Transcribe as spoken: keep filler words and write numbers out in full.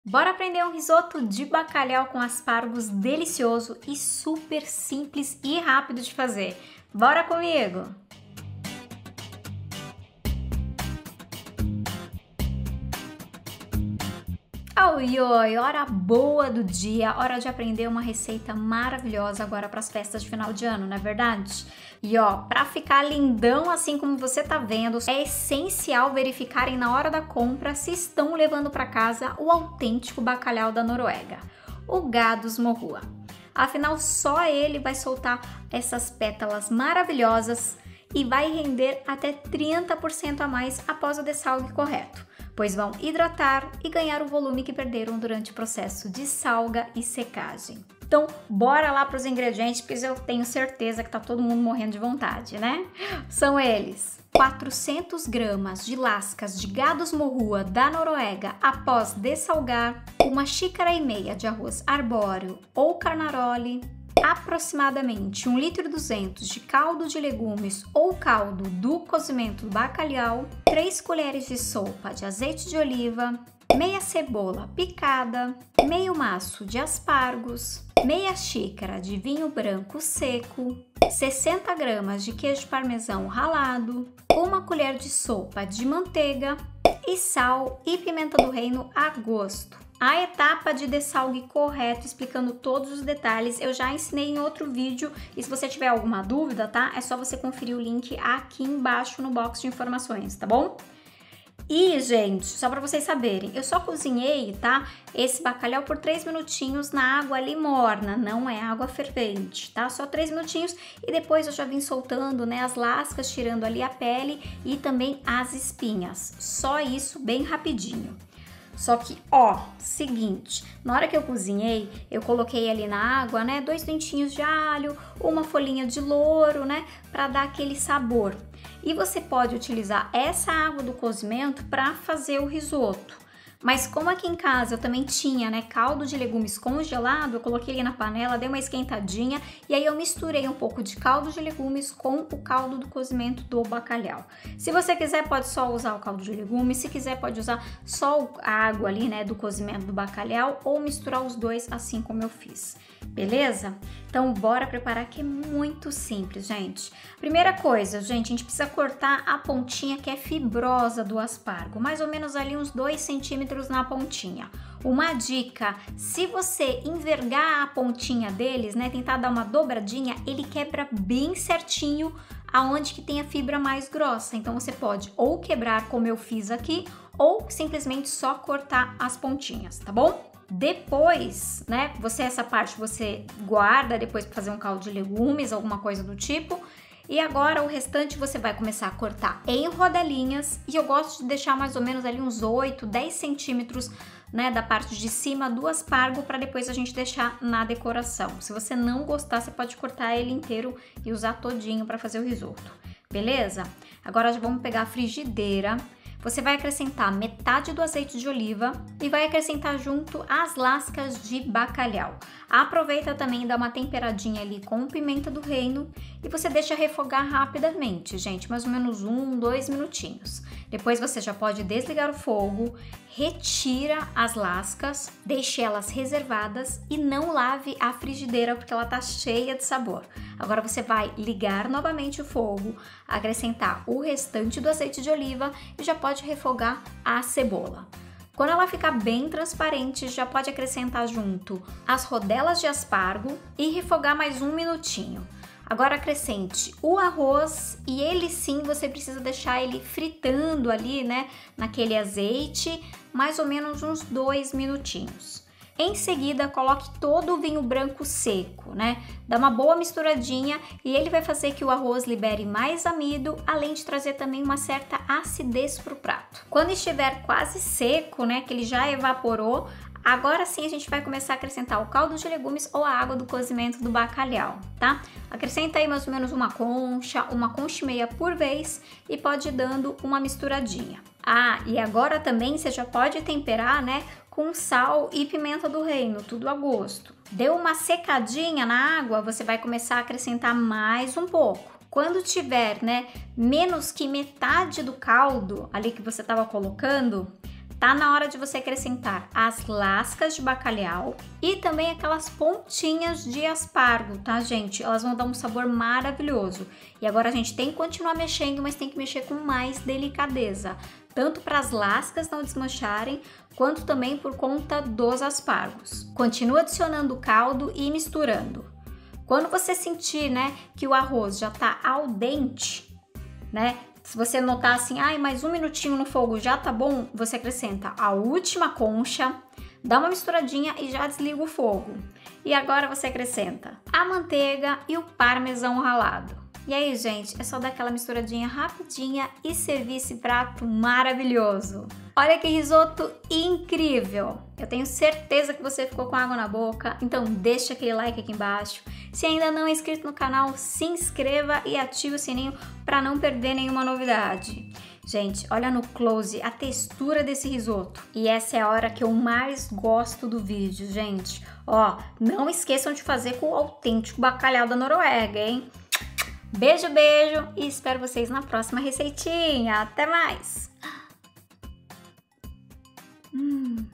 Bora aprender um risoto de bacalhau com aspargos delicioso e super simples e rápido de fazer. Bora comigo! Oi, oi, hora boa do dia, hora de aprender uma receita maravilhosa agora para as festas de final de ano, não é verdade? E ó, para ficar lindão assim como você tá vendo, é essencial verificarem na hora da compra se estão levando para casa o autêntico bacalhau da Noruega, o Gadus morrua. Afinal, só ele vai soltar essas pétalas maravilhosas e vai render até trinta por cento a mais após o dessalgue correto, pois vão hidratar e ganhar o volume que perderam durante o processo de salga e secagem. Então, bora lá para os ingredientes, porque eu tenho certeza que tá todo mundo morrendo de vontade, né? São eles: quatrocentas gramas de lascas de Gadus morrua da Noruega após dessalgar, uma xícara e meia de arroz arbóreo ou carnaroli, aproximadamente um litro e duzentos de caldo de legumes ou caldo do cozimento do bacalhau, três colheres de sopa de azeite de oliva, meia cebola picada, meio maço de aspargos, meia xícara de vinho branco seco, sessenta gramas de queijo parmesão ralado, uma colher de sopa de manteiga e sal e pimenta do reino a gosto. A etapa de dessalgue correto, explicando todos os detalhes, eu já ensinei em outro vídeo e se você tiver alguma dúvida, tá? É só você conferir o link aqui embaixo no box de informações, tá bom? E, gente, só para vocês saberem, eu só cozinhei, tá? Esse bacalhau por três minutinhos na água ali morna, não é água fervente, tá? Só três minutinhos e depois eu já vim soltando, né, as lascas, tirando ali a pele e também as espinhas. Só isso bem rapidinho. Só que, ó, seguinte, na hora que eu cozinhei, eu coloquei ali na água, né, dois dentinhos de alho, uma folhinha de louro, né, para dar aquele sabor. E você pode utilizar essa água do cozimento para fazer o risoto. Mas como aqui em casa eu também tinha, né, caldo de legumes congelado, eu coloquei ele na panela, dei uma esquentadinha e aí eu misturei um pouco de caldo de legumes com o caldo do cozimento do bacalhau. Se você quiser, pode só usar o caldo de legumes, se quiser pode usar só a água ali, né, do cozimento do bacalhau ou misturar os dois assim como eu fiz. Beleza? Então bora preparar, que é muito simples, gente. Primeira coisa, gente, a gente precisa cortar a pontinha que é fibrosa do aspargo, mais ou menos ali uns dois centímetros na pontinha. Uma dica, se você envergar a pontinha deles, né, tentar dar uma dobradinha, ele quebra bem certinho aonde que tem a fibra mais grossa. Então você pode ou quebrar como eu fiz aqui, ou simplesmente só cortar as pontinhas, tá bom? Depois, né, você essa parte você guarda depois para fazer um caldo de legumes, alguma coisa do tipo. E agora o restante você vai começar a cortar em rodelinhas e eu gosto de deixar mais ou menos ali uns oito, dez centímetros, né, da parte de cima do aspargo para depois a gente deixar na decoração. Se você não gostar, você pode cortar ele inteiro e usar todinho para fazer o risoto, beleza? Agora já vamos pegar a frigideira. Você vai acrescentar metade do azeite de oliva e vai acrescentar junto as lascas de bacalhau. Aproveita também e dá uma temperadinha ali com pimenta do reino e você deixa refogar rapidamente, gente, mais ou menos um, dois minutinhos. Depois você já pode desligar o fogo, retira as lascas, deixe elas reservadas e não lave a frigideira porque ela tá cheia de sabor. Agora você vai ligar novamente o fogo, acrescentar o restante do azeite de oliva e já pode refogar a cebola. Quando ela ficar bem transparente, já pode acrescentar junto as rodelas de aspargo e refogar mais um minutinho. Agora acrescente o arroz e ele sim você precisa deixar ele fritando ali, né, naquele azeite, mais ou menos uns dois minutinhos. Em seguida, coloque todo o vinho branco seco, né? Dá uma boa misturadinha e ele vai fazer que o arroz libere mais amido, além de trazer também uma certa acidez para o prato. Quando estiver quase seco, né, que ele já evaporou, agora sim a gente vai começar a acrescentar o caldo de legumes ou a água do cozimento do bacalhau, tá? Acrescenta aí mais ou menos uma concha, uma concha e meia por vez e pode ir dando uma misturadinha. Ah, e agora também você já pode temperar, né, com sal e pimenta do reino, tudo a gosto. Deu uma secadinha na água, você vai começar a acrescentar mais um pouco. Quando tiver, né, menos que metade do caldo ali que você estava colocando, tá na hora de você acrescentar as lascas de bacalhau e também aquelas pontinhas de aspargo, tá, gente? Elas vão dar um sabor maravilhoso. E agora a gente tem que continuar mexendo, mas tem que mexer com mais delicadeza, tanto para as lascas não desmancharem, quanto também por conta dos aspargos. Continua adicionando o caldo e misturando. Quando você sentir, né, que o arroz já tá al dente, né? Se você notar assim, ai, mais um minutinho no fogo já tá bom, você acrescenta a última concha, dá uma misturadinha e já desliga o fogo. E agora você acrescenta a manteiga e o parmesão ralado. E aí, gente, é só dar aquela misturadinha rapidinha e servir esse prato maravilhoso. Olha que risoto incrível! Eu tenho certeza que você ficou com água na boca, então deixa aquele like aqui embaixo. Se ainda não é inscrito no canal, se inscreva e ative o sininho para não perder nenhuma novidade. Gente, olha no close a textura desse risoto. E essa é a hora que eu mais gosto do vídeo, gente. Ó, não esqueçam de fazer com o autêntico bacalhau da Noruega, hein? Beijo, beijo e espero vocês na próxima receitinha. Até mais! Hum.